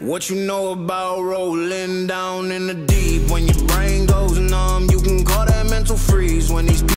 What you know about rolling down in the deep when your brain goes